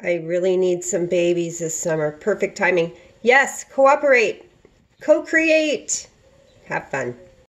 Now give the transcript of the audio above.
I really need some babies this summer. Perfect timing. Yes, cooperate. Co-create. Have fun.